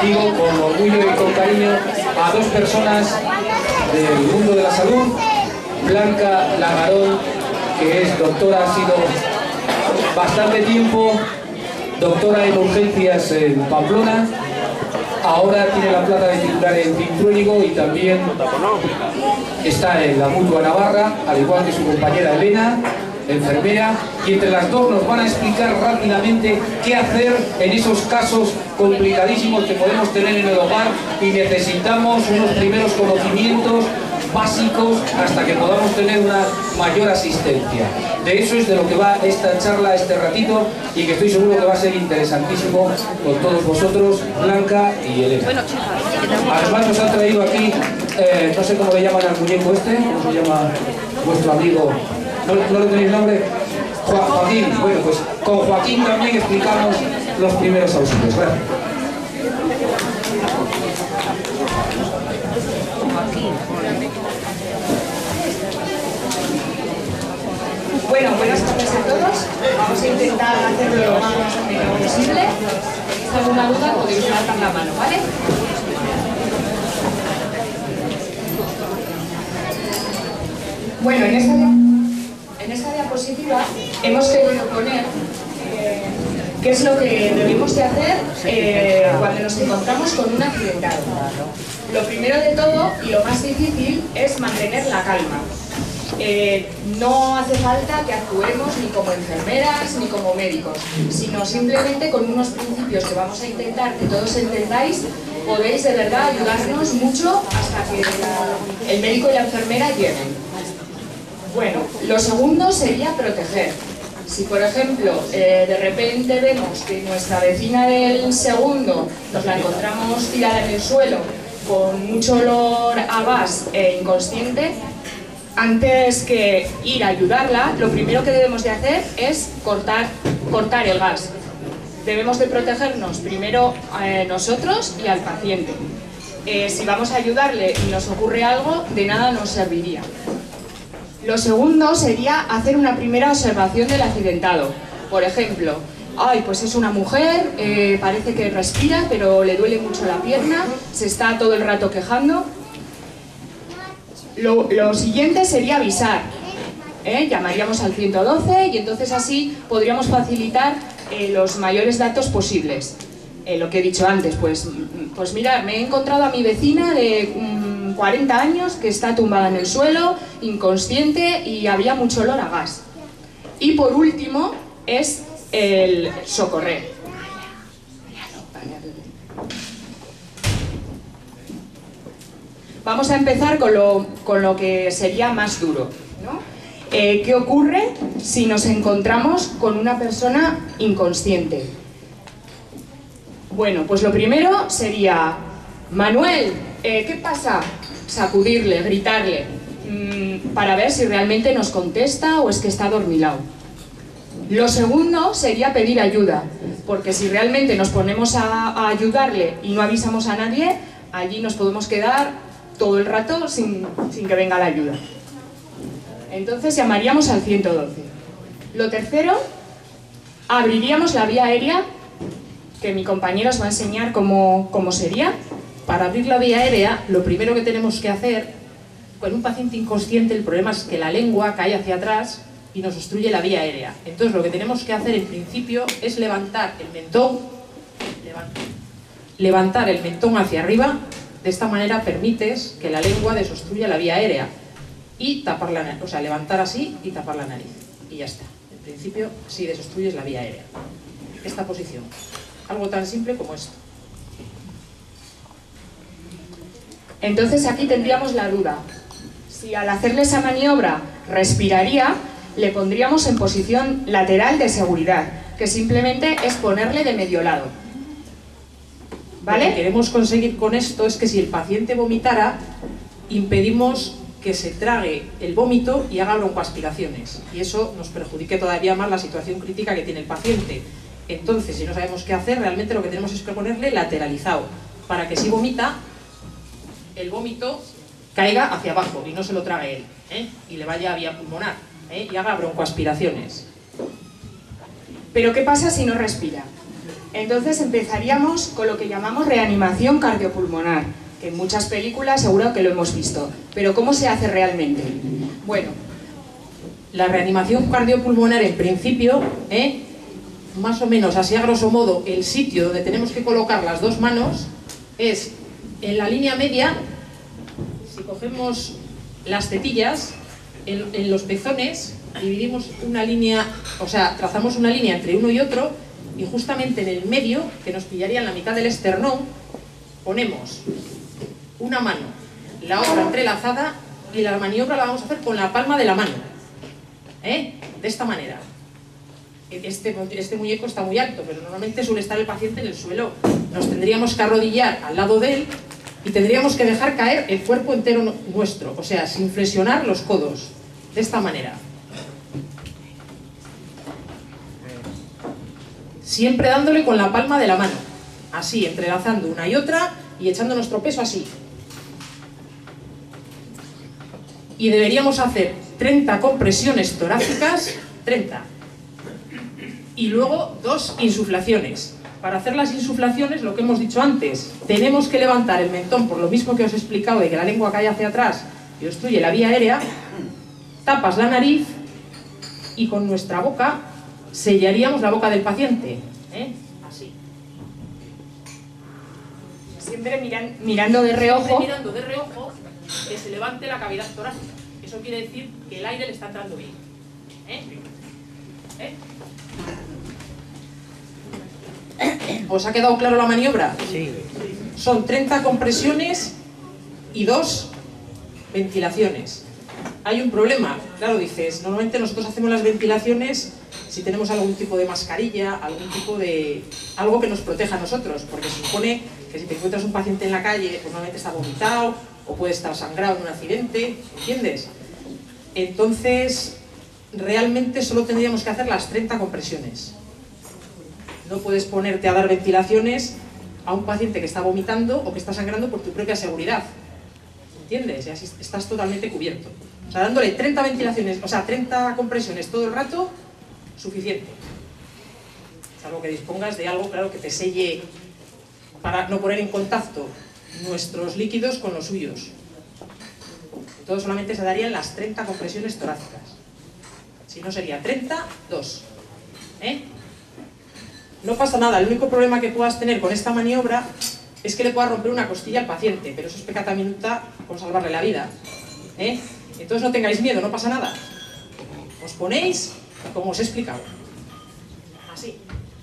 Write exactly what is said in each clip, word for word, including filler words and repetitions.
digo con orgullo y con cariño a dos personas del mundo de la salud. Blanca Lagarón, que es doctora, ha sido bastante tiempo doctora en urgencias en Pamplona. Ahora tiene la plata de titular en Cintruénigo y también está en la Mutua Navarra, al igual que su compañera Elena, enfermera, y entre las dos nos van a explicar rápidamente qué hacer en esos casos complicadísimos que podemos tener en el hogar y necesitamos unos primeros conocimientos básicos hasta que podamos tener una mayor asistencia. De eso es de lo que va esta charla, este ratito, y que estoy seguro que va a ser interesantísimo con todos vosotros, Blanca y Elena. Además nos han traído aquí, eh, no sé cómo le llaman al muñeco este, ¿cómo se llama vuestro amigo? ¿No, no le tenéis nombre? Jo Joaquín. Bueno, pues con Joaquín también explicamos los primeros auxilios. Gracias. Bueno, buenas tardes a todos. Vamos a intentar hacerlo lo más rápido posible. Si hay alguna duda, podéis levantar la mano, ¿vale? Bueno, en esta, en esta diapositiva hemos querido poner eh, qué es lo que debemos de hacer eh, cuando nos encontramos con un accidentado. Lo primero de todo y lo más difícil es mantener la calma. Eh, no hace falta que actuemos ni como enfermeras ni como médicos, sino simplemente con unos principios que vamos a intentar que todos entendáis, podéis de verdad ayudarnos mucho hasta que la, el médico y la enfermera lleguen. Bueno, lo segundo sería proteger. Si por ejemplo eh, de repente vemos que nuestra vecina del segundo nos la encontramos tirada en el suelo con mucho olor a gas e inconsciente, antes que ir a ayudarla, lo primero que debemos de hacer es cortar, cortar el gas. Debemos de protegernos primero eh, nosotros y al paciente. Eh, si vamos a ayudarle y nos ocurre algo, de nada nos serviría. Lo segundo sería hacer una primera observación del accidentado. Por ejemplo, ay, pues es una mujer, eh, parece que respira, pero le duele mucho la pierna, se está todo el rato quejando. Lo, lo siguiente sería avisar, ¿eh? Llamaríamos al ciento doce y entonces así podríamos facilitar eh, los mayores datos posibles. Eh, lo que he dicho antes, pues, pues mirad, me he encontrado a mi vecina de um, cuarenta años que está tumbada en el suelo, inconsciente y había mucho olor a gas. Y por último es el socorrer. Vamos a empezar con lo, con lo que sería más duro, ¿no? Eh, ¿Qué ocurre si nos encontramos con una persona inconsciente? Bueno, pues lo primero sería, Manuel, eh, ¿qué pasa? Sacudirle, gritarle, mmm, para ver si realmente nos contesta o es que está adormilado. Lo segundo sería pedir ayuda, porque si realmente nos ponemos a, a ayudarle y no avisamos a nadie, allí nos podemos quedar todo el rato sin, sin que venga la ayuda. Entonces llamaríamos al ciento doce. Lo tercero, abriríamos la vía aérea, que mi compañera os va a enseñar cómo, cómo sería. Para abrir la vía aérea, lo primero que tenemos que hacer, con un paciente inconsciente, el problema es que la lengua cae hacia atrás y nos obstruye la vía aérea. Entonces lo que tenemos que hacer en principio es levantar el mentón, levantar, levantar el mentón hacia arriba. De esta manera permites que la lengua desobstruya la vía aérea y tapar la nariz, o sea, levantar así y tapar la nariz. Y ya está. En principio, sí desobstruyes la vía aérea. Esta posición. Algo tan simple como esto. Entonces aquí tendríamos la duda. Si al hacerle esa maniobra respiraría, le pondríamos en posición lateral de seguridad, que simplemente es ponerle de medio lado. ¿Vale? Lo que queremos conseguir con esto es que si el paciente vomitara, impedimos que se trague el vómito y haga broncoaspiraciones. Y eso nos perjudique todavía más la situación crítica que tiene el paciente. Entonces, si no sabemos qué hacer, realmente lo que tenemos es que ponerle lateralizado, para que si vomita, el vómito caiga hacia abajo y no se lo trague él, ¿eh? Y le vaya a vía pulmonar, ¿eh? Y haga broncoaspiraciones. Pero ¿qué pasa si no respira? Entonces empezaríamos con lo que llamamos reanimación cardiopulmonar, que en muchas películas seguro que lo hemos visto. Pero ¿cómo se hace realmente? Bueno, la reanimación cardiopulmonar en principio, ¿eh? más o menos así a grosso modo, el sitio donde tenemos que colocar las dos manos es en la línea media. Si cogemos las tetillas, en, en los pezones dividimos una línea, o sea, trazamos una línea entre uno y otro, y justamente en el medio, que nos pillaría en la mitad del esternón, ponemos una mano, la otra entrelazada, y la maniobra la vamos a hacer con la palma de la mano, ¿eh? De esta manera. Este, este muñeco está muy alto, pero normalmente suele estar el paciente en el suelo. Nos tendríamos que arrodillar al lado de él y tendríamos que dejar caer el cuerpo entero nuestro, o sea, sin flexionar los codos, de esta manera. Siempre dándole con la palma de la mano, así, entrelazando una y otra y echando nuestro peso así. Y deberíamos hacer treinta compresiones torácicas, treinta. Y luego dos insuflaciones. Para hacer las insuflaciones, lo que hemos dicho antes, tenemos que levantar el mentón, por lo mismo que os he explicado de que la lengua cae hacia atrás y obstruye la vía aérea, tapas la nariz y con nuestra boca sellaríamos la boca del paciente, ¿eh? Así. Siempre miran, mirando de reojo. Siempre mirando de reojo, que se levante la cavidad torácica. Eso quiere decir que el aire le está entrando bien. ¿Eh? ¿Eh? ¿Os ha quedado claro la maniobra? Sí. Son treinta compresiones y dos ventilaciones. Hay un problema, claro, dices, normalmente nosotros hacemos las ventilaciones si tenemos algún tipo de mascarilla, algún tipo de... algo que nos proteja a nosotros, porque se supone que si te encuentras un paciente en la calle, pues normalmente está vomitado, o puede estar sangrado en un accidente, ¿entiendes? Entonces, realmente solo tendríamos que hacer las treinta compresiones. No puedes ponerte a dar ventilaciones a un paciente que está vomitando o que está sangrando por tu propia seguridad, ¿entiendes? Y así estás totalmente cubierto. O sea, dándole treinta ventilaciones, o sea, treinta compresiones todo el rato, suficiente. Salvo que dispongas de algo, claro, que te selle para no poner en contacto nuestros líquidos con los suyos. Entonces solamente se darían las treinta compresiones torácicas. Si no sería treinta, dos. ¿Eh? No pasa nada, el único problema que puedas tener con esta maniobra es que le puedas romper una costilla al paciente, pero eso es peccata minuta con salvarle la vida. ¿Eh? Entonces no tengáis miedo, no pasa nada. Os ponéis como os he explicado. Así.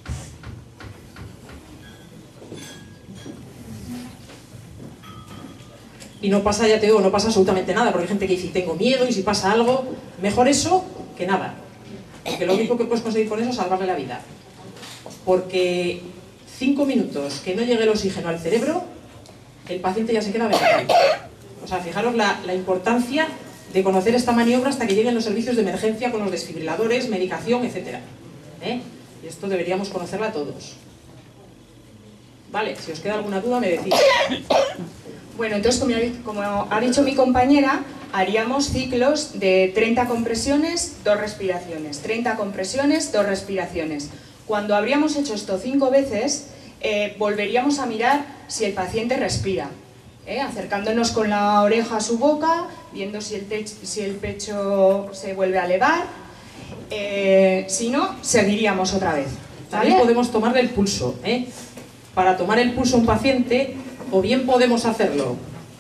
Y no pasa, ya te digo, no pasa absolutamente nada, porque hay gente que dice, tengo miedo, y si pasa algo, mejor eso que nada. Porque lo único que puedes conseguir con eso es salvarle la vida. Porque cinco minutos que no llegue el oxígeno al cerebro, el paciente ya se queda vegetal. O sea, fijaros la, la importancia de conocer esta maniobra hasta que lleguen los servicios de emergencia con los desfibriladores, medicación, etcétera. ¿Eh? Y esto deberíamos conocerla todos. Vale, si os queda alguna duda me decís. Bueno, entonces como, como ha dicho mi compañera, haríamos ciclos de treinta compresiones, dos respiraciones. treinta compresiones, dos respiraciones. Cuando habríamos hecho esto cinco veces, eh, volveríamos a mirar si el paciente respira. ¿eh? Acercándonos con la oreja a su boca, viendo si el, si el pecho se vuelve a elevar. Eh, si no, seguiríamos otra vez. ¿vale? También podemos tomarle el pulso. ¿eh? Para tomar el pulso a un paciente, o bien podemos hacerlo.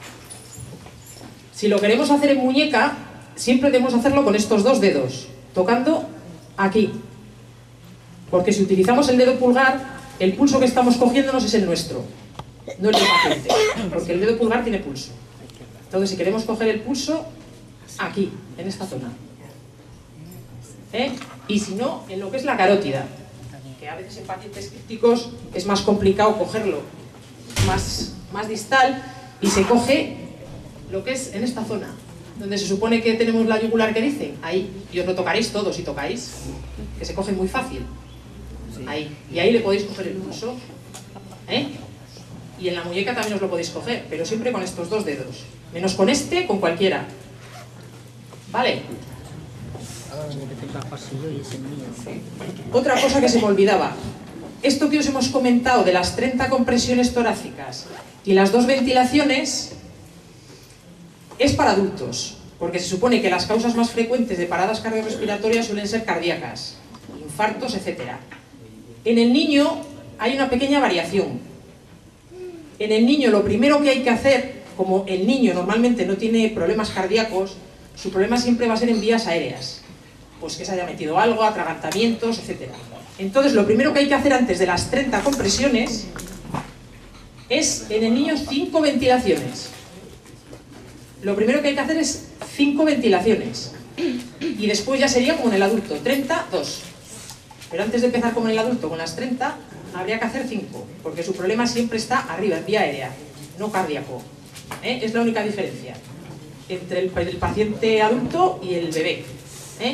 Si lo queremos hacer en muñeca, siempre debemos hacerlo con estos dos dedos, tocando aquí. Porque si utilizamos el dedo pulgar, el pulso que estamos cogiéndonos es el nuestro, no el del paciente, porque el dedo pulgar tiene pulso. Entonces, si queremos coger el pulso, aquí, en esta zona. ¿Eh? Y si no, en lo que es la carótida, que a veces en pacientes críticos es más complicado cogerlo más, más distal, y se coge lo que es en esta zona, donde se supone que tenemos la yugular que dice, ahí, y os lo tocaréis todos si tocáis, que se coge muy fácil. Ahí, y ahí le podéis coger el pulso, ¿eh? Y en la muñeca también os lo podéis coger, pero siempre con estos dos dedos, menos con este, con cualquiera. ¿Vale? Otra cosa que se me olvidaba, esto que os hemos comentado de las treinta compresiones torácicas y las dos ventilaciones es para adultos, porque se supone que las causas más frecuentes de paradas cardiorrespiratorias suelen ser cardíacas, infartos, etcétera. En el niño hay una pequeña variación. En el niño lo primero que hay que hacer, como el niño normalmente no tiene problemas cardíacos, su problema siempre va a ser en vías aéreas, pues que se haya metido algo, atragantamientos, etcétera. Entonces lo primero que hay que hacer antes de las treinta compresiones es en el niño cinco ventilaciones. Lo primero que hay que hacer es cinco ventilaciones y después ya sería como en el adulto, treinta, dos. Pero antes de empezar como en el adulto con las treinta, habría que hacer cinco, porque su problema siempre está arriba, en vía aérea, no cardíaco. ¿Eh? Es la única diferencia entre el, el paciente adulto y el bebé. ¿Eh?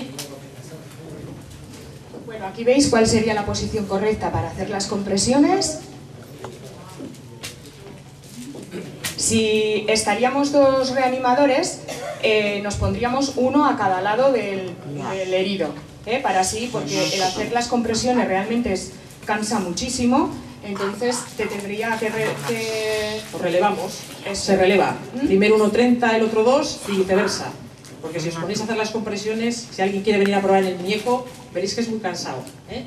Bueno, aquí veis cuál sería la posición correcta para hacer las compresiones. Si estaríamos dos reanimadores, eh, nos pondríamos uno a cada lado del, del herido, ¿eh? Para así, porque el hacer las compresiones realmente es, cansa muchísimo, entonces te tendría que... Re, que... Os relevamos, se releva. ¿Mm? Primero uno treinta, el otro dos y viceversa. Porque si os ponéis a hacer las compresiones, si alguien quiere venir a probar en el muñeco, veréis que es muy cansado. ¿eh?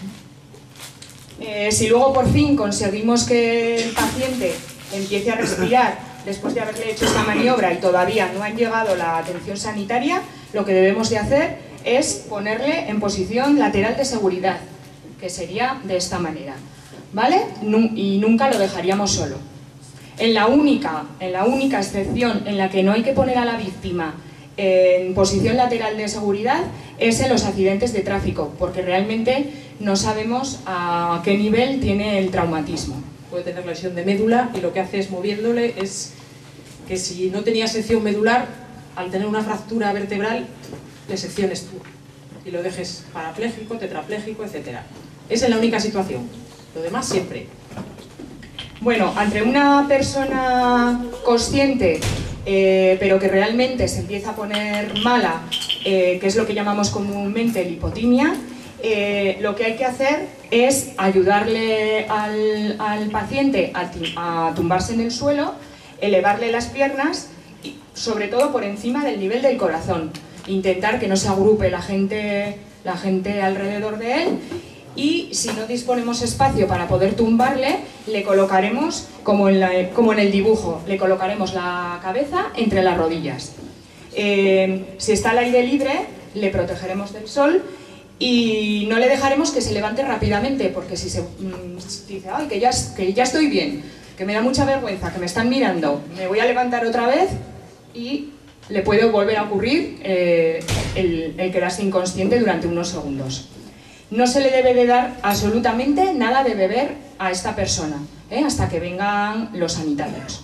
Eh, si luego por fin conseguimos que el paciente empiece a respirar después de haberle hecho esta maniobra y todavía no ha llegado la atención sanitaria, lo que debemos de hacer es ponerle en posición lateral de seguridad, que sería de esta manera, ¿vale? Y nunca lo dejaríamos solo. En la única, en la única excepción en la que no hay que poner a la víctima en posición lateral de seguridad es en los accidentes de tráfico, porque realmente no sabemos a qué nivel tiene el traumatismo. Puede tener lesión de médula y lo que hace es moviéndole es que si no tenía sección medular, al tener una fractura vertebral, le secciones tú y lo dejes parapléjico, tetrapléjico, etcétera. Esa es la única situación. Lo demás siempre. Bueno, ante una persona consciente, eh, pero que realmente se empieza a poner mala, eh, que es lo que llamamos comúnmente lipotimia, eh, lo que hay que hacer es ayudarle al, al paciente a, a tumbarse en el suelo, elevarle las piernas, y sobre todo por encima del nivel del corazón. Intentar que no se agrupe la gente, la gente alrededor de él. Y si no disponemos espacio para poder tumbarle, le colocaremos, como en, la, como en el dibujo, le colocaremos la cabeza entre las rodillas. Eh, si está al aire libre, le protegeremos del sol y no le dejaremos que se levante rápidamente, porque si se mmm, dice, ay, que ya, que ya estoy bien, que me da mucha vergüenza, que me están mirando, me voy a levantar otra vez y le puede volver a ocurrir eh, el, el quedarse inconsciente durante unos segundos. No se le debe de dar absolutamente nada de beber a esta persona, ¿eh? hasta que vengan los sanitarios.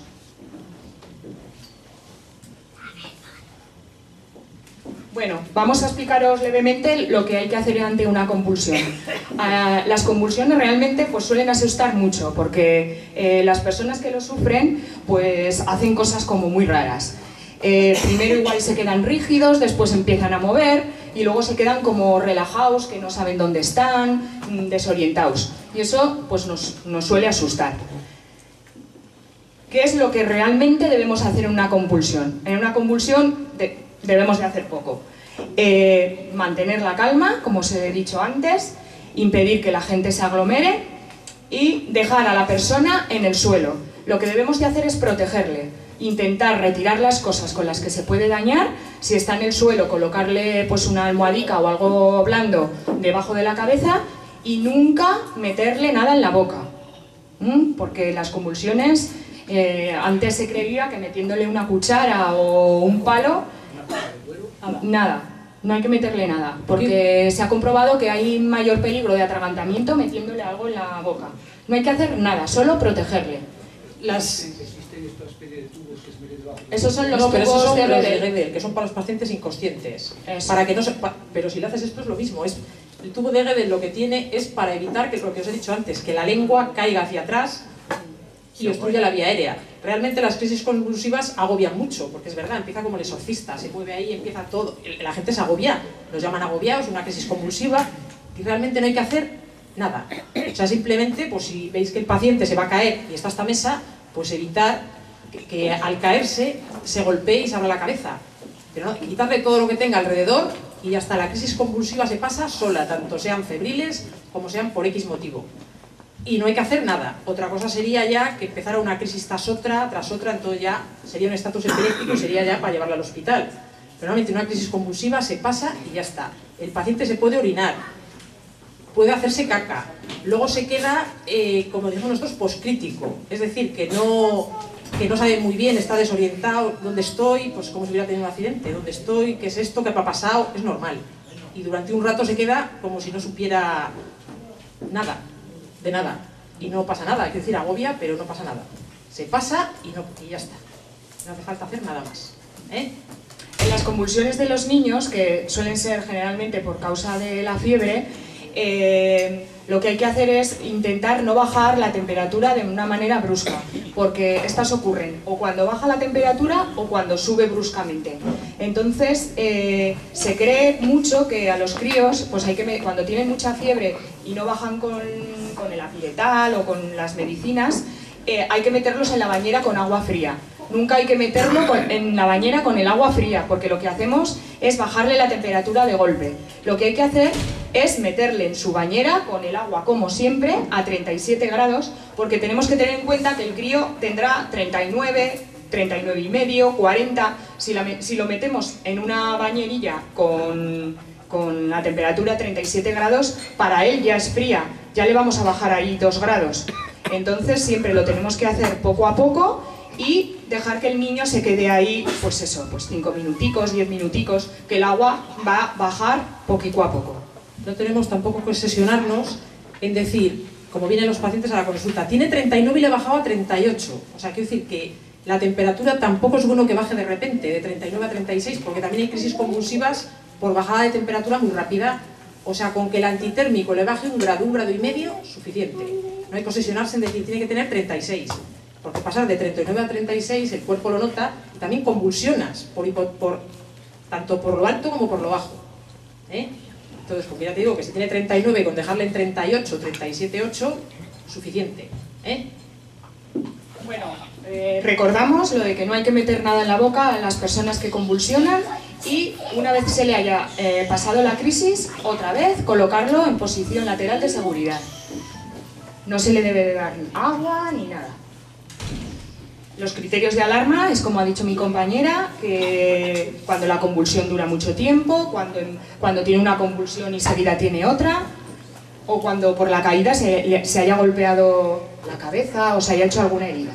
Bueno, vamos a explicaros levemente lo que hay que hacer ante una convulsión. Uh, las convulsiones realmente pues, suelen asustar mucho, porque eh, las personas que lo sufren pues, hacen cosas como muy raras. Eh, primero igual se quedan rígidos, después empiezan a mover y luego se quedan como relajados, que no saben dónde están, desorientados. Y eso pues nos, nos suele asustar. ¿Qué es lo que realmente debemos hacer en una convulsión? En una convulsión de, debemos de hacer poco. Eh, mantener la calma, como os he dicho antes, impedir que la gente se aglomere y dejar a la persona en el suelo. Lo que debemos de hacer es protegerle. Intentar retirar las cosas con las que se puede dañar, si está en el suelo colocarle pues una almohadica o algo blando debajo de la cabeza y nunca meterle nada en la boca, ¿Mm? porque las convulsiones, eh, antes se creía que metiéndole una cuchara o un palo, nada, no hay que meterle nada, porque se ha comprobado que hay mayor peligro de atragantamiento metiéndole algo en la boca. No hay que hacer nada, solo protegerle. Las... Esos son los no, pero tubos esos son de los de Gödel, Gödel, que son para los pacientes inconscientes. Eso. Para que no se, pa, pero si le haces esto es lo mismo. Es, el tubo de Gödel lo que tiene es para evitar, que es lo que os he dicho antes, que la lengua caiga hacia atrás y obstruya la vía aérea. Realmente las crisis convulsivas agobian mucho, porque es verdad, empieza como el exorcista, se mueve ahí, empieza todo. La gente se agobia, los llaman agobiados, una crisis convulsiva, y realmente no hay que hacer nada. O sea, simplemente, pues si veis que el paciente se va a caer y está a esta mesa, pues evitar que, que al caerse se golpee y se abra la cabeza. Pero no, quitarle todo lo que tenga alrededor y hasta la crisis convulsiva se pasa sola, tanto sean febriles como sean por X motivo. Y no hay que hacer nada. Otra cosa sería ya que empezara una crisis tras otra, tras otra, entonces ya sería un estatus epiléptico y sería ya para llevarla al hospital. Pero normalmente una crisis convulsiva se pasa y ya está. El paciente se puede orinar, puede hacerse caca, luego se queda, eh, como decimos nosotros, poscrítico. Es decir, que no, que no sabe muy bien, está desorientado, ¿dónde estoy? Pues como si hubiera tenido un accidente, ¿dónde estoy? ¿Qué es esto? ¿Qué me ha pasado? Es normal. Y durante un rato se queda como si no supiera nada. De nada, y no pasa nada, es decir, agobia, pero no pasa nada. Se pasa y, no, y ya está. No hace falta hacer nada más. ¿Eh? En las convulsiones de los niños, que suelen ser generalmente por causa de la fiebre, eh, lo que hay que hacer es intentar no bajar la temperatura de una manera brusca, porque estas ocurren o cuando baja la temperatura o cuando sube bruscamente. Entonces, eh, se cree mucho que a los críos, pues hay que, cuando tienen mucha fiebre y no bajan con, con el apiretal o con las medicinas, eh, hay que meterlos en la bañera con agua fría. Nunca hay que meterlo con, en la bañera con el agua fría, porque lo que hacemos es bajarle la temperatura de golpe. Lo que hay que hacer es meterle en su bañera con el agua, como siempre, a treinta y siete grados, porque tenemos que tener en cuenta que el crío tendrá treinta y nueve, treinta y nueve y medio, cuarenta. Si, la, si lo metemos en una bañerilla con, con la temperatura treinta y siete grados, para él ya es fría, ya le vamos a bajar ahí dos grados. Entonces siempre lo tenemos que hacer poco a poco y dejar que el niño se quede ahí, pues eso, pues cinco minuticos, diez minuticos, que el agua va a bajar poquito a poco. No tenemos tampoco que obsesionarnos en decir, como vienen los pacientes a la consulta, tiene treinta y nueve y le ha bajado a treinta y ocho. O sea, quiero decir que la temperatura tampoco es bueno que baje de repente, de treinta y nueve a treinta y seis, porque también hay crisis convulsivas por bajada de temperatura muy rápida. O sea, con que el antitérmico le baje un grado, un grado y medio, suficiente. No hay que obsesionarse en decir, tiene que tener treinta y seis. Porque pasar de treinta y nueve a treinta y seis, el cuerpo lo nota, y también convulsionas, por, por, tanto por lo alto como por lo bajo. ¿Eh? Entonces, porque ya te digo que si tiene treinta y nueve, con dejarle en treinta y ocho, treinta y siete, ocho, suficiente. ¿Eh? Bueno, eh, recordamos lo de que no hay que meter nada en la boca a las personas que convulsionan y una vez se le haya eh, pasado la crisis, otra vez colocarlo en posición lateral de seguridad. No se le debe de dar ni agua ni nada. Los criterios de alarma es, como ha dicho mi compañera, que cuando la convulsión dura mucho tiempo, cuando, cuando tiene una convulsión y seguida tiene otra, o cuando por la caída se, se haya golpeado la cabeza o se haya hecho alguna herida.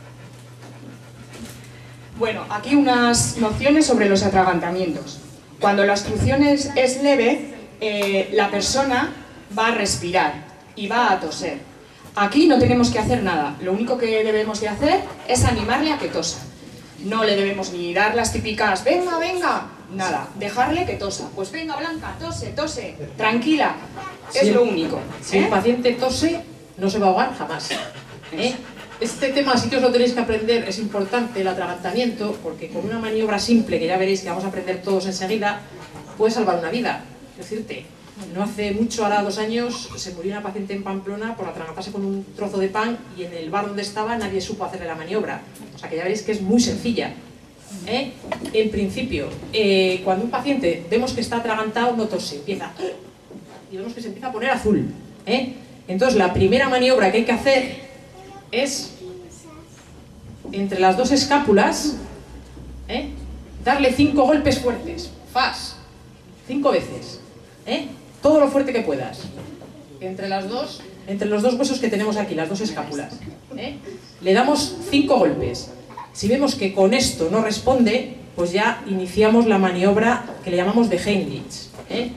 Bueno, aquí unas nociones sobre los atragantamientos. Cuando la obstrucción es, es leve, eh, la persona va a respirar y va a toser. Aquí no tenemos que hacer nada, lo único que debemos de hacer es animarle a que tosa. No le debemos ni dar las típicas, venga, venga, nada, dejarle que tosa. Pues venga, Blanca, tose, tose, tranquila, es si lo el, único. Si ¿eh? el paciente tose, no se va a ahogar jamás. ¿Eh? Este tema sí que os lo tenéis que aprender, es importante el atragantamiento, porque con una maniobra simple, que ya veréis que vamos a aprender todos enseguida, puede salvar una vida. Es decirte, no hace mucho, ahora dos años, se murió una paciente en Pamplona por atragantarse con un trozo de pan y en el bar donde estaba nadie supo hacerle la maniobra. O sea que ya veréis que es muy sencilla. ¿Eh? En principio, eh, cuando un paciente vemos que está atragantado, no tose, empieza y vemos que se empieza a poner azul. ¿Eh? Entonces la primera maniobra que hay que hacer es entre las dos escápulas, ¿eh? darle cinco golpes fuertes, fas, cinco veces. ¿Eh? Todo lo fuerte que puedas, entre las dos, entre los dos huesos que tenemos aquí, las dos escápulas. ¿Eh? Le damos cinco golpes. Si vemos que con esto no responde, pues ya iniciamos la maniobra que le llamamos de Heimlich. ¿Eh?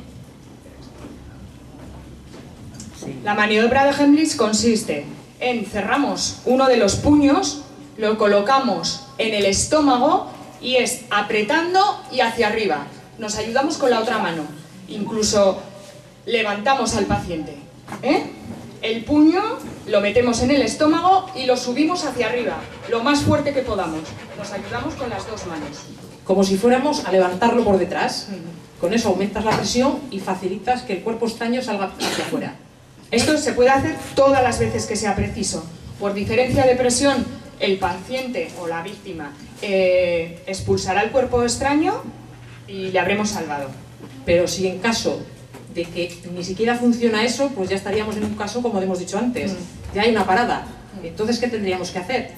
La maniobra de Heimlich consiste en cerramos uno de los puños, lo colocamos en el estómago y es apretando y hacia arriba. Nos ayudamos con la otra mano. Incluso levantamos al paciente. ¿Eh? El puño lo metemos en el estómago y lo subimos hacia arriba, lo más fuerte que podamos. Nos ayudamos con las dos manos. Como si fuéramos a levantarlo por detrás. Con eso aumentas la presión y facilitas que el cuerpo extraño salga hacia afuera. Esto se puede hacer todas las veces que sea preciso. Por diferencia de presión, el paciente o la víctima eh, expulsará el cuerpo extraño y le habremos salvado. Pero si en caso de que ni siquiera funciona eso, pues ya estaríamos en un caso como hemos dicho antes, mm. ya hay una parada. Entonces, ¿qué tendríamos que hacer?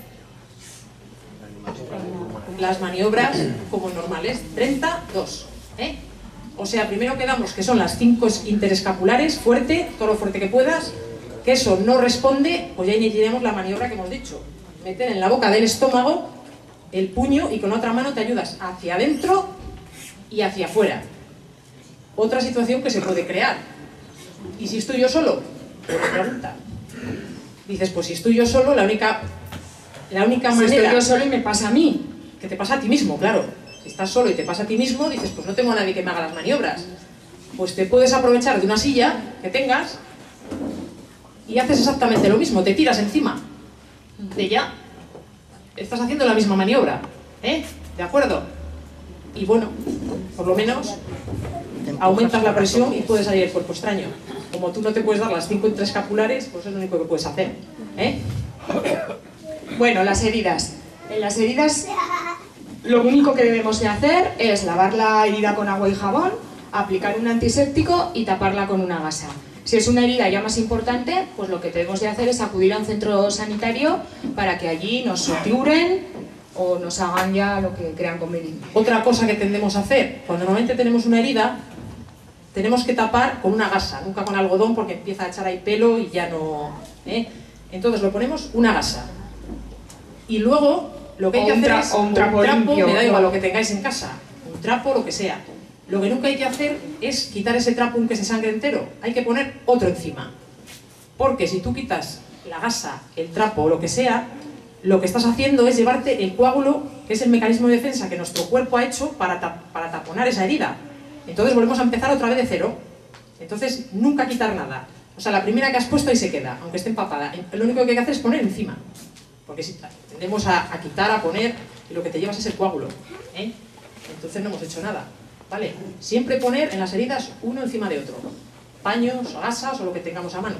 Las maniobras como normales, treinta, dos. ¿eh? O sea, primero quedamos que son las cinco interescapulares, fuerte, todo lo fuerte que puedas, que eso no responde, pues ya iniciaremos la maniobra que hemos dicho. Meter en la boca del estómago el puño y con otra mano te ayudas hacia adentro y hacia afuera. Otra situación que se puede crear. ¿Y si estoy yo solo? Pues pregunta. Dices, pues si estoy yo solo, la única, la única si manera... Si estoy yo solo y me pasa a mí. Que te pasa a ti mismo, claro. Si estás solo y te pasa a ti mismo, dices, pues no tengo a nadie que me haga las maniobras. Pues te puedes aprovechar de una silla que tengas y haces exactamente lo mismo, te tiras encima de ella. Estás haciendo la misma maniobra, ¿eh? ¿De acuerdo? Y bueno, por lo menos aumentas la presión y puede salir el cuerpo extraño. Como tú no te puedes dar las cinco intraescapulares, pues es lo único que puedes hacer, ¿eh? Bueno, las heridas. En las heridas, lo único que debemos de hacer es lavar la herida con agua y jabón, aplicar un antiséptico y taparla con una gasa. Si es una herida ya más importante, pues lo que debemos de hacer es acudir a un centro sanitario para que allí nos suturen o nos hagan ya lo que crean conveniente. Otra cosa que tendemos a hacer, cuando normalmente tenemos una herida, tenemos que tapar con una gasa, nunca con algodón porque empieza a echar ahí pelo y ya no... ¿eh? Entonces lo ponemos una gasa. Y luego lo que hay que hacer es un trapo limpio, me da igual lo que tengáis en casa, un trapo, lo que sea. Lo que nunca hay que hacer es quitar ese trapo aunque se sangre entero, hay que poner otro encima. Porque si tú quitas la gasa, el trapo o lo que sea, lo que estás haciendo es llevarte el coágulo, que es el mecanismo de defensa que nuestro cuerpo ha hecho para, tap para taponar esa herida. Entonces volvemos a empezar otra vez de cero. Entonces nunca quitar nada. O sea, la primera que has puesto ahí se queda, aunque esté empapada. Lo único que hay que hacer es poner encima. Porque si tendemos a, a quitar, a poner, y lo que te llevas es el coágulo, ¿eh? Entonces no hemos hecho nada, ¿vale? Siempre poner en las heridas uno encima de otro. Paños, gasas o lo que tengamos a mano.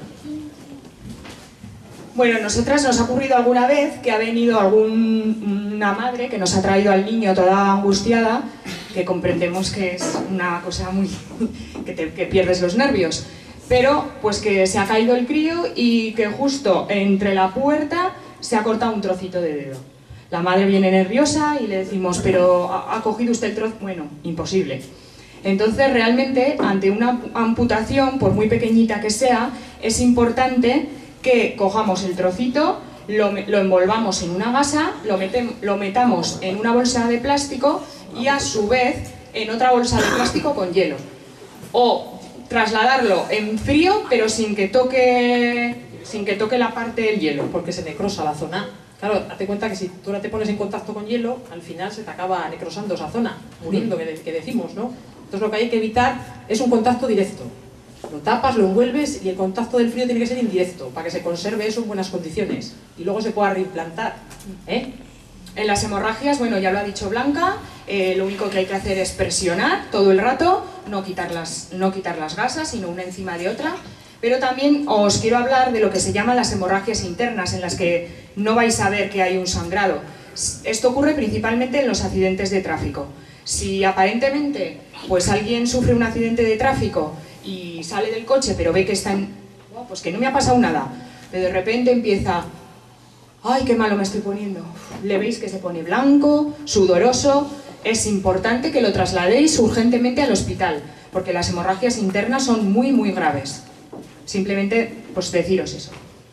Bueno, nosotras nos ha ocurrido alguna vez que ha venido alguna madre que nos ha traído al niño toda angustiada, que comprendemos que es una cosa muy... que, te, que pierdes los nervios, pero pues que se ha caído el crío y que justo entre la puerta se ha cortado un trocito de dedo. La madre viene nerviosa y le decimos, pero ¿ha cogido usted el trozo? Bueno, imposible. Entonces, realmente, ante una amputación, por muy pequeñita que sea, es importante que cojamos el trocito, lo, lo envolvamos en una gasa, lo, metem, lo metamos en una bolsa de plástico y a su vez en otra bolsa de plástico con hielo. O trasladarlo en frío, pero sin que toque... sin que toque la parte del hielo. Porque se necrosa la zona. Claro, date cuenta que si tú ahora te pones en contacto con hielo, al final se te acaba necrosando esa zona, muriendo, que, de, que decimos, ¿no? Entonces lo que hay que evitar es un contacto directo. Lo tapas, lo envuelves y el contacto del frío tiene que ser indirecto, para que se conserve eso en buenas condiciones y luego se pueda reimplantar, ¿eh? En las hemorragias, bueno, ya lo ha dicho Blanca, eh, lo único que hay que hacer es presionar todo el rato, no quitar las, no quitar las gasas, sino una encima de otra. Pero también os quiero hablar de lo que se llaman las hemorragias internas, en las que no vais a ver que hay un sangrado. Esto ocurre principalmente en los accidentes de tráfico. Si aparentemente pues alguien sufre un accidente de tráfico y sale del coche pero ve que está en... Oh, pues que no me ha pasado nada, pero de repente empieza... ¡Ay, qué malo me estoy poniendo! Le veis que se pone blanco, sudoroso. Es importante que lo trasladéis urgentemente al hospital, porque las hemorragias internas son muy, muy graves. Simplemente, pues deciros eso.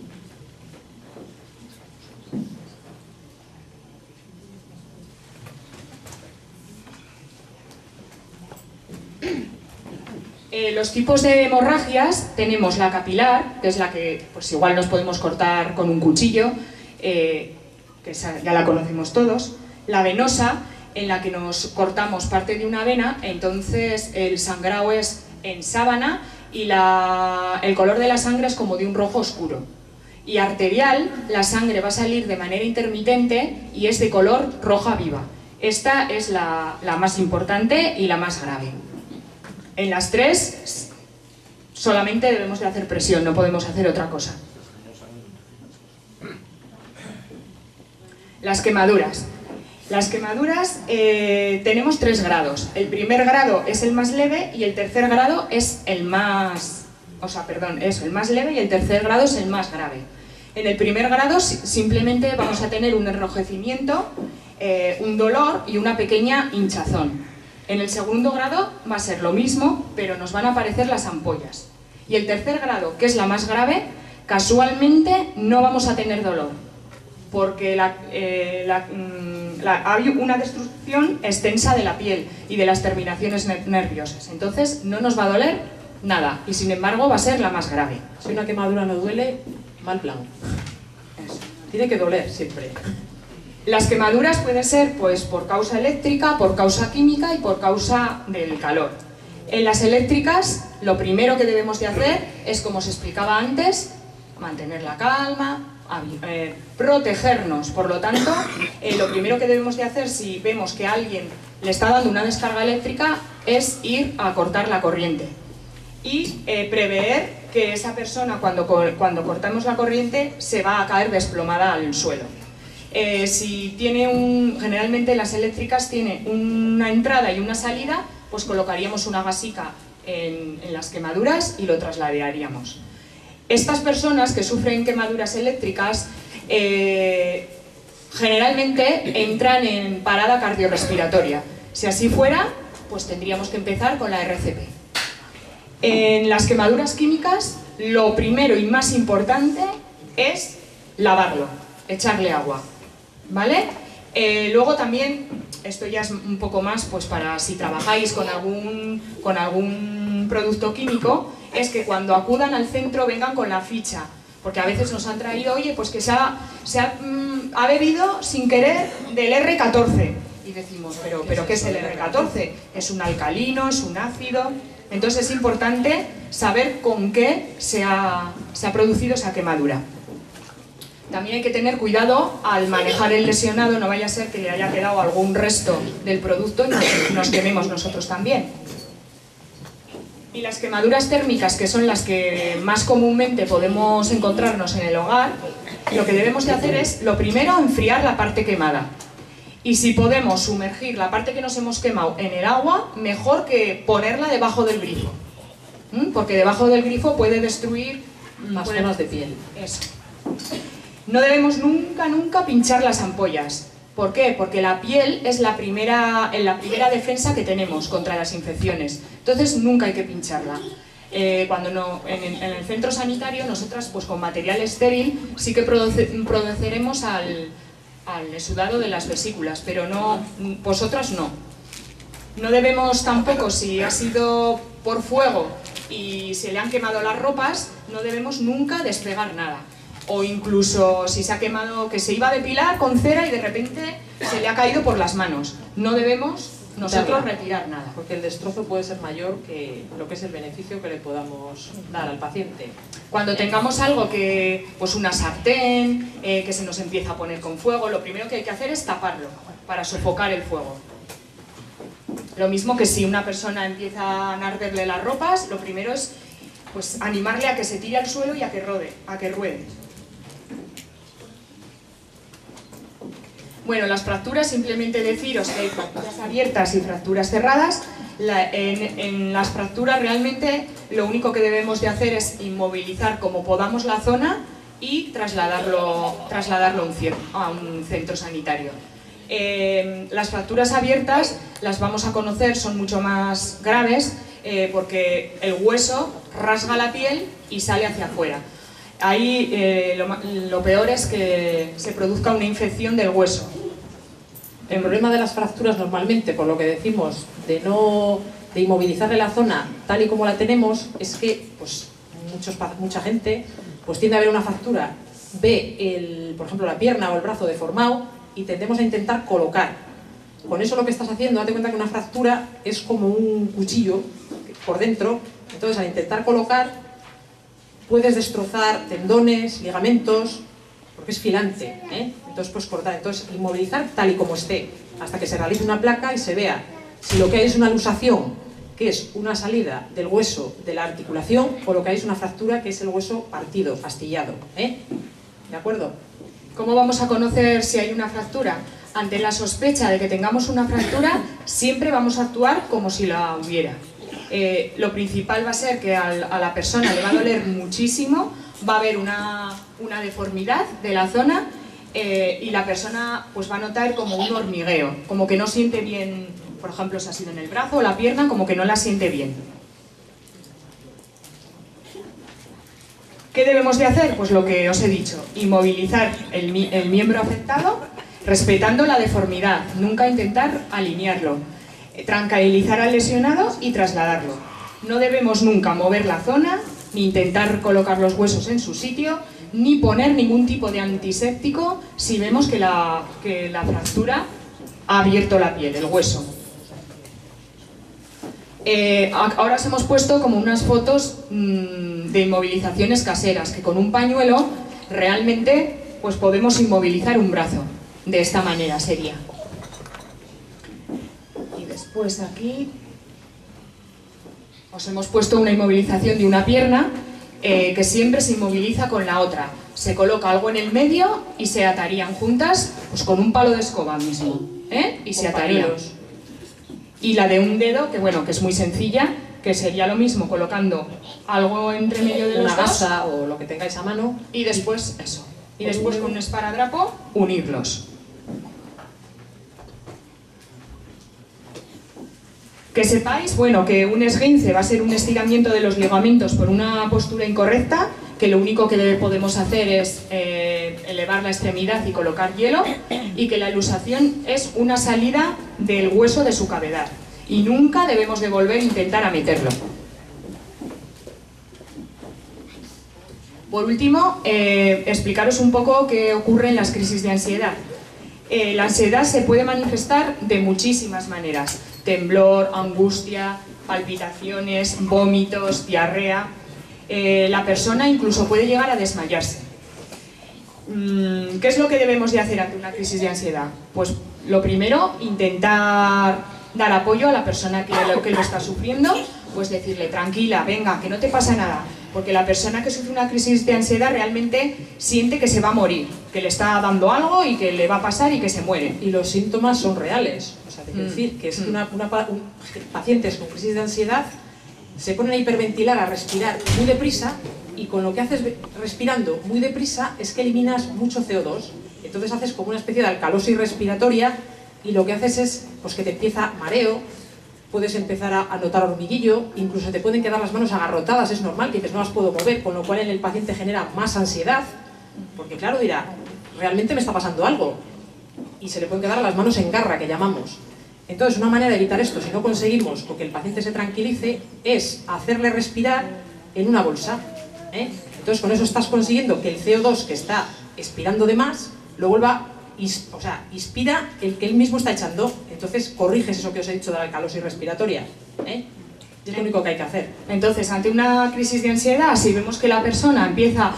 Eh, los tipos de hemorragias, tenemos la capilar, que es la que pues igual nos podemos cortar con un cuchillo, eh, que esa ya la conocemos todos. La venosa, en la que nos cortamos parte de una vena, entonces el sangrado es en sábana, y la, el color de la sangre es como de un rojo oscuro. Y arterial, la sangre va a salir de manera intermitente y es de color roja viva. Esta es la, la más importante y la más grave. En las tres Solamente debemos de hacer presión, no podemos hacer otra cosa. Las quemaduras. Las quemaduras eh, tenemos tres grados. El primer grado es el más leve y el tercer grado es el más... O sea, perdón, eso, el más leve y el tercer grado es el más grave. En el primer grado simplemente vamos a tener un enrojecimiento, eh, un dolor y una pequeña hinchazón. En el segundo grado va a ser lo mismo, pero nos van a aparecer las ampollas. Y el tercer grado, que es la más grave, casualmente no vamos a tener dolor, porque la, eh, la, la, hay una destrucción extensa de la piel y de las terminaciones nerviosas. Entonces no nos va a doler nada, y sin embargo va a ser la más grave. Si una quemadura no duele, mal plan. Eso. Tiene que doler siempre. Las quemaduras pueden ser pues, por causa eléctrica, por causa química y por causa del calor. En las eléctricas, lo primero que debemos de hacer es, como os explicaba antes, mantener la calma, eh, protegernos. Por lo tanto, eh, lo primero que debemos de hacer si vemos que alguien le está dando una descarga eléctrica es ir a cortar la corriente. Y eh, prever que esa persona, cuando, cuando cortamos la corriente, se va a caer desplomada al suelo. Eh, si tiene un, generalmente las eléctricas tienen una entrada y una salida, pues colocaríamos una gasica en, en las quemaduras y lo trasladaríamos. Estas personas que sufren quemaduras eléctricas eh, generalmente entran en parada cardiorrespiratoria. Si así fuera, pues tendríamos que empezar con la R C P. En las quemaduras químicas, lo primero y más importante es lavarlo, echarle agua, ¿vale? Eh, luego también, esto ya es un poco más, pues para si trabajáis con algún, con algún producto químico, es que cuando acudan al centro vengan con la ficha, porque a veces nos han traído, oye, pues que se ha, se ha, mm, ha bebido sin querer del erre catorce, y decimos, pero, pero ¿qué es el erre catorce? ¿Es un alcalino? ¿Es un ácido? Entonces es importante saber con qué se ha, se ha producido esa quemadura. También hay que tener cuidado al manejar el lesionado, no vaya a ser que le haya quedado algún resto del producto y nos, nos quememos nosotros también. Y las quemaduras térmicas, que son las que más comúnmente podemos encontrarnos en el hogar, lo que debemos de hacer es, lo primero, enfriar la parte quemada. Y si podemos sumergir la parte que nos hemos quemado en el agua, mejor que ponerla debajo del grifo. ¿Mm? Porque debajo del grifo puede destruir más zonas de piel. Eso. No debemos nunca, nunca pinchar las ampollas. ¿Por qué? Porque la piel es la primera, la primera defensa que tenemos contra las infecciones. Entonces nunca hay que pincharla. Eh, cuando no, en, en el centro sanitario, nosotras pues con material estéril sí que produce, produceremos al... al exudado de las vesículas, pero no, vosotras no. No debemos tampoco, si ha sido por fuego y se le han quemado las ropas, no debemos nunca despegar nada. O incluso si se ha quemado, que se iba a depilar con cera y de repente se le ha caído por las manos. No debemos nosotros retirar nada. Porque el destrozo puede ser mayor que lo que es el beneficio que le podamos dar al paciente. Cuando tengamos algo que, pues una sartén, eh, que se nos empieza a poner con fuego, lo primero que hay que hacer es taparlo para sofocar el fuego. Lo mismo que si una persona empieza a arderle las ropas, lo primero es pues animarle a que se tire al suelo y a que rode, a que ruede. Bueno, las fracturas, simplemente deciros que hay fracturas abiertas y fracturas cerradas. La, en, en las fracturas realmente lo único que debemos de hacer es inmovilizar como podamos la zona y trasladarlo, trasladarlo a, un, a un centro sanitario. Eh, las fracturas abiertas las vamos a conocer, son mucho más graves eh, porque el hueso rasga la piel y sale hacia afuera. Ahí eh, lo, lo peor es que se produzca una infección del hueso. El problema de las fracturas normalmente, por lo que decimos, de no de inmovilizarle la zona tal y como la tenemos, es que pues, muchos, mucha gente pues, tiende a ver una fractura, ve, el, por ejemplo, la pierna o el brazo deformado y tendemos a intentar colocar. Con eso lo que estás haciendo, date cuenta que una fractura es como un cuchillo por dentro, entonces al intentar colocar puedes destrozar tendones, ligamentos, porque es filante, ¿eh? Entonces puedes cortar, entonces inmovilizar tal y como esté, hasta que se realice una placa y se vea si lo que hay es una luxación que es una salida del hueso de la articulación, o lo que hay es una fractura, que es el hueso partido, astillado, ¿eh? ¿De acuerdo? ¿Cómo vamos a conocer si hay una fractura? Ante la sospecha de que tengamos una fractura, siempre vamos a actuar como si la hubiera. Eh, lo principal va a ser que al, a la persona le va a doler muchísimo, va a haber una, una deformidad de la zona eh, y la persona pues va a notar como un hormigueo, como que no siente bien, por ejemplo, si ha sido en el brazo o la pierna, como que no la siente bien. ¿Qué debemos de hacer? Pues lo que os he dicho, inmovilizar el, el miembro afectado, respetando la deformidad, nunca intentar alinearlo, tranquilizar al lesionado y trasladarlo. No debemos nunca mover la zona, ni intentar colocar los huesos en su sitio, ni poner ningún tipo de antiséptico si vemos que la, que la fractura ha abierto la piel, el hueso. Eh, ahora os hemos puesto como unas fotos mmm, de inmovilizaciones caseras, que con un pañuelo realmente pues podemos inmovilizar un brazo. De esta manera sería. Y después aquí os hemos puesto una inmovilización de una pierna eh, que siempre se inmoviliza con la otra. Se coloca algo en el medio y se atarían juntas pues con un palo de escoba mismo, ¿eh? Y se atarían. Y la de un dedo, que bueno, que es muy sencilla, que sería lo mismo colocando algo entre medio de los una gasa o lo que tengáis a mano y después eso. Y después con un esparadrapo unirlos. Que sepáis, bueno, que un esguince va a ser un estiramiento de los ligamentos por una postura incorrecta, que lo único que podemos hacer es eh, elevar la extremidad y colocar hielo, y que la luxación es una salida del hueso de su cavidad, y nunca debemos de volver a intentar a meterlo. Por último, eh, explicaros un poco qué ocurre en las crisis de ansiedad. Eh, la ansiedad se puede manifestar de muchísimas maneras. Temblor, angustia, palpitaciones, vómitos, diarrea. Eh, la persona incluso puede llegar a desmayarse. ¿Qué es lo que debemos de hacer ante una crisis de ansiedad? Pues lo primero, intentar dar apoyo a la persona que lo, que lo está sufriendo, pues decirle, tranquila, venga, que no te pasa nada. Porque la persona que sufre una crisis de ansiedad realmente siente que se va a morir, que le está dando algo y que le va a pasar y que se muere. Y los síntomas son reales. O sea, te quiero mm. decir que es que una, una, un, pacientes con crisis de ansiedad se ponen a hiperventilar, a respirar muy deprisa, y con lo que haces respirando muy deprisa es que eliminas mucho C O dos. Entonces haces como una especie de alcalosis respiratoria, y lo que haces es pues, que te empieza mareo, puedes empezar a, a notar hormiguillo, incluso te pueden quedar las manos agarrotadas, es normal, que dices no las puedo mover, con lo cual en el paciente genera más ansiedad, porque claro, dirá, realmente me está pasando algo, y se le pueden quedar las manos en garra, que llamamos. Entonces, una manera de evitar esto, si no conseguimos o que el paciente se tranquilice, es hacerle respirar en una bolsa, ¿eh? Entonces, con eso estás consiguiendo que el C O dos que está expirando de más, lo vuelva, o sea, inspira el que él mismo está echando. Entonces, corriges eso que os he dicho de la alcalosis respiratoria, ¿eh? Es lo único que hay que hacer. Entonces, ante una crisis de ansiedad, si vemos que la persona empieza,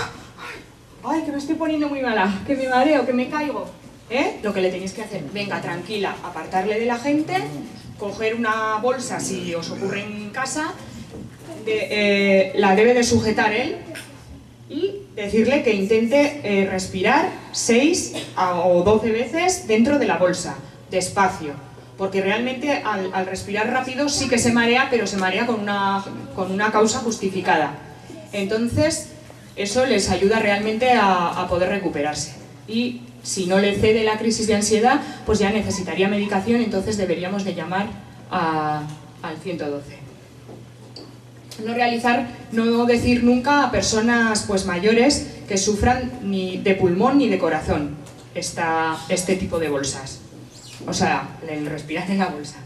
ay, que me estoy poniendo muy mala, que me mareo, que me caigo, ¿eh? Lo que le tenéis que hacer, venga, tranquila, apartarle de la gente, coger una bolsa, si os ocurre en casa, de, eh, la debe de sujetar él y decirle que intente eh, respirar seis o doce veces dentro de la bolsa, despacio, porque realmente al, al respirar rápido sí que se marea, pero se marea con una, con una causa justificada. Entonces, eso les ayuda realmente a, a poder recuperarse. Y si no le cede la crisis de ansiedad, pues ya necesitaría medicación, entonces deberíamos de llamar a, al ciento doce. No realizar, no decir nunca a personas pues mayores que sufran ni de pulmón ni de corazón esta, este tipo de bolsas. O sea, el respirar en la bolsa.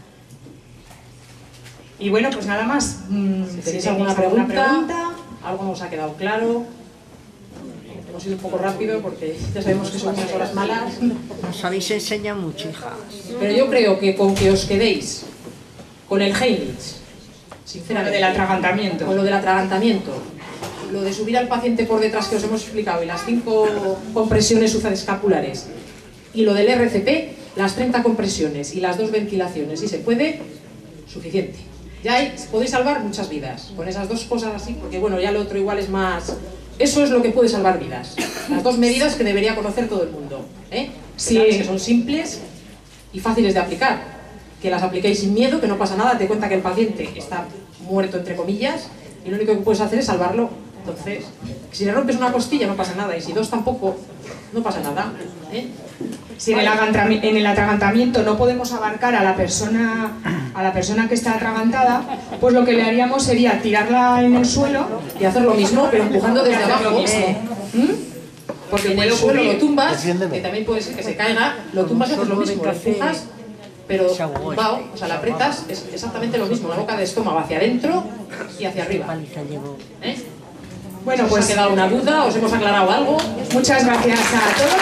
Y bueno, pues nada más. Si tenéis si alguna, alguna pregunta, pregunta, algo nos ha quedado claro. Hemos ido un poco rápido porque ya sabemos que son unas horas malas. Nos habéis enseñado mucho, hija. Pero yo creo que con que os quedéis con el Heimlich, sinceramente, con lo del atragantamiento, con lo del atragantamiento, lo de subir al paciente por detrás que os hemos explicado y las cinco compresiones supraescapulares, y lo del R C P, las treinta compresiones y las dos ventilaciones, si se puede, suficiente. ya hay, podéis salvar muchas vidas con esas dos cosas así, porque bueno, ya lo otro igual es más... Eso es lo que puede salvar vidas. Las dos medidas que debería conocer todo el mundo, ¿eh? Sí. Que son simples y fáciles de aplicar. Que las apliquéis sin miedo, que no pasa nada, te cuenta que el paciente está muerto entre comillas y lo único que puedes hacer es salvarlo. Entonces, si le rompes una costilla no pasa nada y si dos tampoco, no pasa nada, ¿eh? Si en el, atragantami- en el atragantamiento no podemos abarcar a la persona a la persona que está atragantada, pues lo que le haríamos sería tirarla en el suelo Y hacer lo mismo, pero empujando desde hacer lo abajo. mismo. ¿eh? ¿Mm? Porque en puede el suelo ocurrir. lo tumbas, Defiéndeme. que también puede ser que se caiga, lo tumbas y haces lo mismo, lo empujas, pero tumbado, o sea, la apretas, es exactamente lo mismo, la boca de estómago hacia adentro y hacia arriba. ¿Eh? Bueno, ¿Os ha pues quedado una duda? ¿Os hemos aclarado algo? muchas gracias a todos.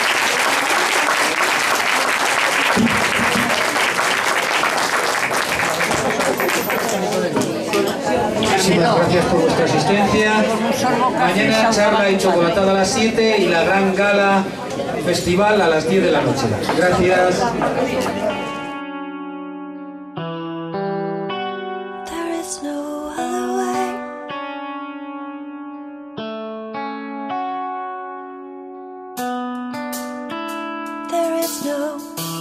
Muchísimas gracias por vuestra asistencia. Mañana charla y chocolatada a las siete y la gran gala festival a las diez de la noche. Gracias. There is no other way. There is no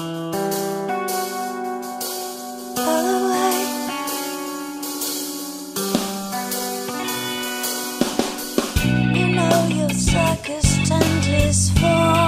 other way. You know your circus tent is full.